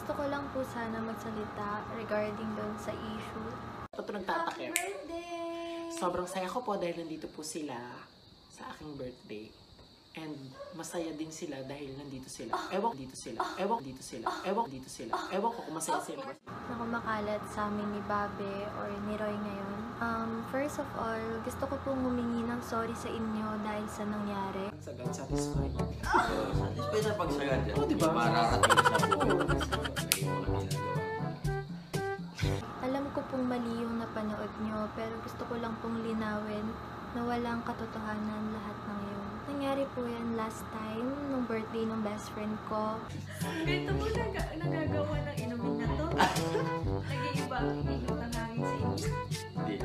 Gusto ko lang po sana magsalita regarding doon sa issue. Ito nagtatakip. Happy birthday! Sobrang saya ko po dahil nandito po sila sa aking birthday. And masaya din sila dahil nandito sila. Ewan dito sila. Ewan dito sila. Ewan dito sila. Ewan ko kung masaya sila. Na kumakalat sa amin ni Babe or ni Roy ngayon. First of all, gusto ko pong humingi ng sorry sa inyo dahil sa nangyari. Sagad satisfied. Satisfied na pagsagad yan. Oo, diba? Mararating sa buhay. Lagi mo lang ginagawa. Alam ko pong mali yung napanood nyo, pero gusto ko lang pong linawin na walang katotohanan lahat ng yun. Nangyari po yan last time, nung birthday ng best friend ko. Ganito mo nagagawa ng inumin na to. Nag-iiba ang ihip ng hangin sa inyo. Hindi.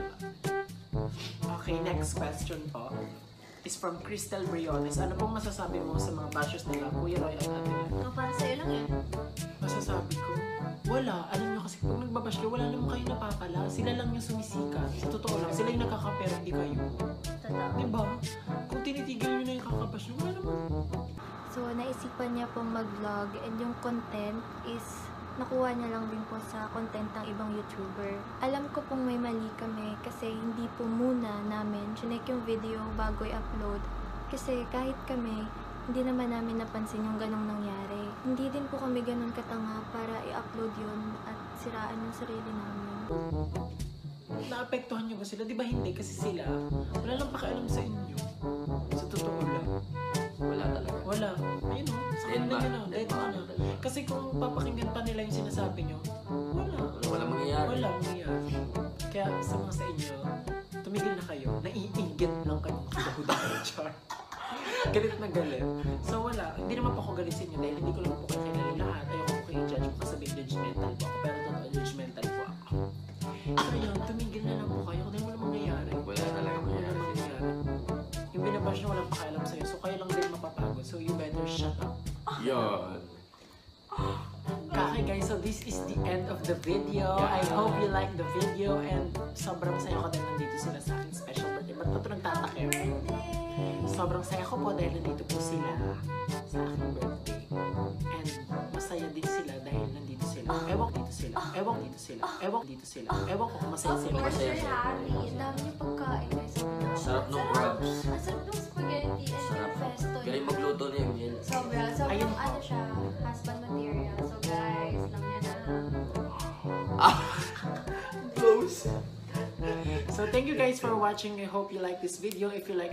Okay, next question po is from Crystal Briones. Ano pong masasabi mo sa mga bashers nila, Kuya Roy at Ate Lan? Para sa'yo lang yan. Masasabi ko, wala. Alam nyo kasi pag nagbabash kayo, wala naman kayo napapala. Sila lang yung sumisikat. Sa totoo lang, sila yung nakakapera, hindi kayo. Totoo. Diba? Kung tinitigil nyo na yung kakabash nyo, wala naman. So, naisipan niya pong mag-vlog and yung content is nakuha niya lang din po sa content ng ibang YouTuber. Alam ko pong may mali kami kasi hindi po muna namin chinek yung video bago i-upload. Kasi kahit kami, hindi naman namin napansin yung ganong nangyari. Hindi din po kami ganon katanga para i-upload yun at siraan yung sarili namin. Naapektuhan nyo ba sila? Di ba hindi? Kasi sila, wala lang pakialam sa inyo. Sa totoo lang. Wala talaga. Wala. Ayun o. Sa Dead kanila man. nyo na. Dead man na. Kasi kung papakinggan pa nila yung sinasabi nyo, wala. Wala mangyayari. Wala mangyayari. Kaya sa mga sa inyo, tumigil na kayo. Naiinggit lang kayo kahudahan. Char. Galit na galit. So wala. Hindi naman po ako galit sa inyo dahil hindi ko lang po kayo kilala lahat. Ayoko po kayo judge. Baka sabihin judgmental po ako. Pero totoo judgmental po ako. So yun, tumigil na lang po kayo. Kung wala mangyayari. Wala talaga Wala mangyayari. mangyayari. Yung binabash nyo walang pakialam sa'yo. So kayo lang din mapapagod. So you better shut up. Yun. Okay guys, so this is the end of the video. I hope you like the video and sobrang saya ko dahil nandito sila sa aking special birthday. Ba't ito nagtatakip? Sobrang saya ko po dahil nandito po sila sa aking birthday. And masaya din sila dahil nandito sila. Ewan dito sila. Ewan dito sila. Ewan dito sila. Ewan ko kung masaya sila. Masaya Sir sila. Harry, ang dami niyong pagkain. Sarap ng crabs. Ang sarap ng spaghetti and Sarap. yung pesto. Galing magluto niya yung meal. Sobra. Ayun Sobrang po. ano siya, husband material. So guys, lang niya na. Close. So thank you guys for watching. I hope you like this video. If you like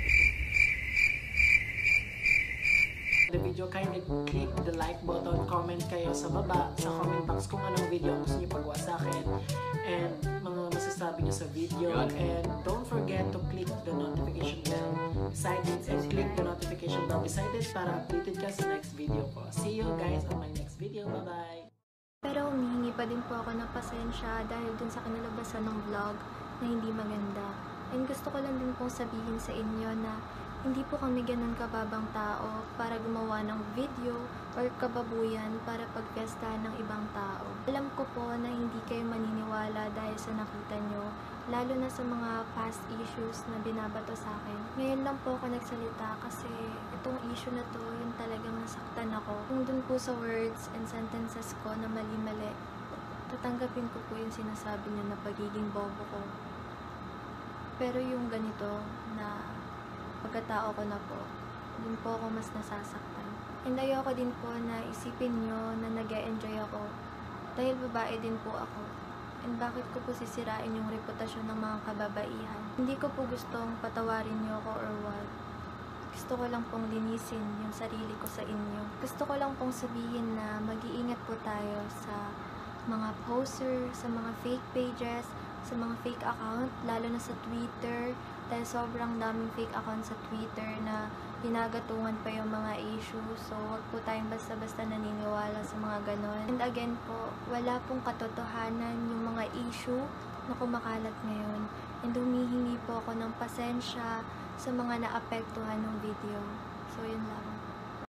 the video, kindly click the like button, comment kayo sa baba, sa comment box kung anong video ang gusto niyo pagawa sa akin and mga masasabi niyo sa video. And don't forget to click the notification bell beside it and click the notification bell beside it para updated ka sa next video ko. See you guys on my next video. Bye-bye! Pero humihingi pa din po ako ng pasensya dahil dun sa kinalabasan ng vlog na hindi maganda. And gusto ko lang din pong sabihin sa inyo na hindi po kami ganun kababang tao para gumawa ng video or kababuyan para pagpiestahan ng ibang tao. Alam ko po na hindi kayo maniniwala dahil sa nakita nyo, lalo na sa mga past issues na binabato sa akin. Ngayon lang po ako nagsalita kasi itong issue na to, yung talagang nasaktan ako. Kung dun po sa words and sentences ko na mali-mali, tatanggapin ko po yung sinasabi nyo na pagiging bobo ko. Pero yung ganito na pagkatao ko na po, dun po ako mas nasasaktan. And ayoko din po na isipin nyo na nag-e-enjoy ako dahil babae din po ako. And bakit ko po sisirain yung reputasyon ng mga kababaihan? Hindi ko po gustong patawarin nyo ako or what. Gusto ko lang pong linisin yung sarili ko sa inyo. Gusto ko lang pong sabihin na mag-iingat po tayo sa mga poster, sa mga fake pages, sa mga fake account, lalo na sa Twitter, dahil sobrang daming fake account sa Twitter na ginagatungan pa yung mga issue. So, wag po tayong basta-basta naniniwala sa mga ganon. And again po, wala pong katotohanan yung mga issue na kumakalat ngayon. And humihingi po ako ng pasensya sa mga naapektuhan ng video. So, yun lang.